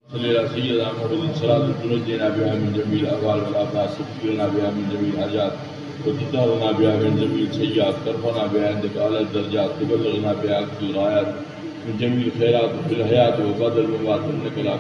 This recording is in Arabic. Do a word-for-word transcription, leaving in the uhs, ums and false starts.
سيدنا محمد صلاة تنجينا بها من جميع الأهوال والآفات تكفرنا بها من جميع الحاجات وتطهرنا بها من جميع السيئات ترفعنا بها عندك أعلى الدرجات تبلغنا بها أقصى الغايات من جميع الخيرات في الحياة وبعد الممات إنك لا